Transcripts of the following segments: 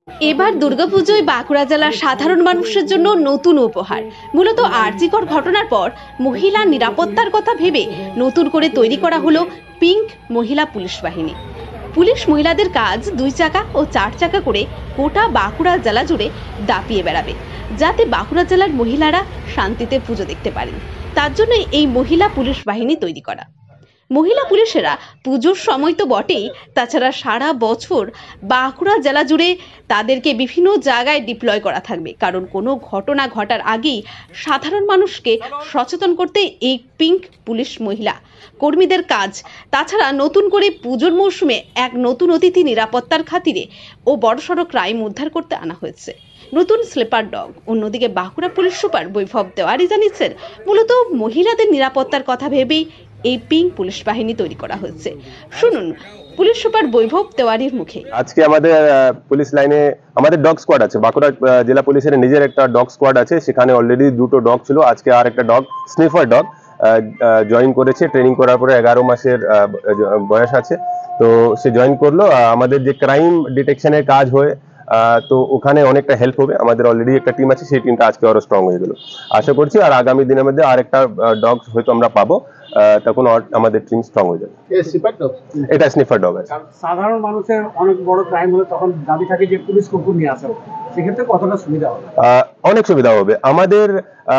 এবার দুর্গাপুজোয় বাঁকুড়া জেলার সাধারণ মানুষের জন্য নতুন উপহার। মূলত আরজিকর ঘটনার পর মহিলা নিরাপত্তার কথা ভেবে নতুন করে তৈরি করা হলো পিঙ্ক মহিলা পুলিশ বাহিনী। পুলিশ মহিলাদের কাজ 2 চাকা ও 4 চাকা করে গোটা বাঁকুড়া জেলা জুড়ে দাপিয়ে বেড়াবে, যাতে বাঁকুড়া জেলার মহিলারা শান্তিতে পুজো দেখতে পারেন। তার জন্য এই মহিলা পুলিশ বাহিনী তৈরি করা। মহিলা পুলিশেরা পুজোর সময় তো বটেই, তাছাড়া সারা বছর বাঁকুড়া জেলা জুড়ে তাদেরকে বিভিন্ন জায়গায় ডিপ্লয় করা থাকবে, কারণ কোনো ঘটনা ঘটার আগেই সাধারণ মানুষকে সচেতন করতে এই পিঙ্ক পুলিশ মহিলা কর্মীদের কাজ। তাছাড়া নতুন করে পুজোর মৌসুমে এক নতুন অতিথি নিরাপত্তার খাতিরে ও বড়সড় ক্রাইম উদ্ধার করতে আনা হয়েছে নতুন স্লিপার ডগ। অন্যদিকে বাঁকুড়া পুলিশ সুপার বৈভব তেওয়ারি জানিয়েছেন, মূলত মহিলাদের নিরাপত্তার কথা ভেবেই এই পিঙ্ক পুলিশ বাহিনী তৈরি করা হয়েছে। শুনুন পুলিশ সুপার বৈভব তেওয়ারির মুখে। আজকে আমাদের পুলিশ লাইনে আমাদের ডগ স্কোয়াড আছে। বাঁকুড়া জেলা পুলিশের নিজের একটা ডগ স্কোয়াড আছে, সেখানে অলরেডি 2টো ডগ ছিল। আজকে আর একটা ডগ স্নিফার ডগ জয়েন করেছে। ট্রেনিং করার পরে 11 মাসের বয়স আছে, তো সে জয়েন করলো। আমাদের যে ক্রাইম ডিটেকশনের কাজ হয়, তো ওখানে অনেকটা হেল্প হবে। আমাদের অলরেডি একটা টিম আছে, সেই টিমটা আজকে আরো স্ট্রং হয়ে গেল আশা করছি। আর আগামী দিনের মধ্যে আর একটা ডগ হয়তো আমরা পাবো, তখন আমাদের টিম স্ট্রং হয়ে যাবে। এটা স্নিফার ডগ আছে। সাধারণ মানুষের অনেক বড় ক্রাইম হলে তখন দাবি থাকে যে পুলিশ কুকুর নিয়ে আসে, সেক্ষেত্রে কতটা সুবিধা হবে? অনেক সুবিধা হবে। আমাদের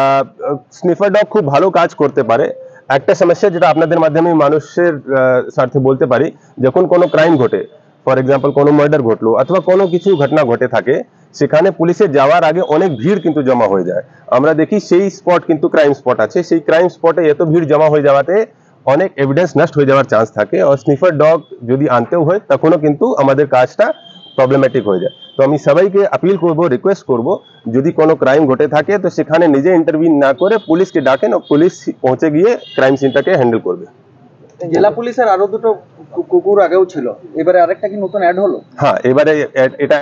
স্নিফার ডগ খুব ভালো কাজ করতে পারে। একটা সমস্যা যেটা আপনাদের মাধ্যমে মানুষের স্বার্থে বলতে পারি, যখন কোনো ক্রাইম ঘটে, ফর এক্সাম্পল কোনো মার্ডার ঘটলো অথবা কোনো কিছু ঘটনা ঘটে থাকে, সেখানে পুলিশে যাওয়ার আগে অনেক ভিড় কিন্তু জমা হয়ে যায়। আমরা দেখি সেই স্পট কিন্তু ক্রাইম স্পট আছে, সেই ক্রাইম স্পটে এত ভিড় জমা হয়ে যাওয়াতে অনেক এভিডেন্স নষ্ট হয়ে যাওয়ার চান্স থাকে। আর স্নিফার ডগ যদি আনতেও হয়, তখনও কিন্তু আমাদের কাজটা প্রবলেমেটিক হয়ে যায়। তো আমি সবাইকে আপিল করব, রিকোয়েস্ট করব, যদি কোনো ক্রাইম ঘটে থাকে তো সেখানে নিজে ইন্টারভিউ না করে পুলিশকে ডাকেন, পুলিশ পৌঁছে গিয়ে ক্রাইম সিনটাকে হ্যান্ডেল করবে। জেলা পুলিশের আরো 2টো কুকুর আগেও ছিল, এবারে আরেকটা কি নতুন অ্যাড হলো? হ্যাঁ, এবারে এটা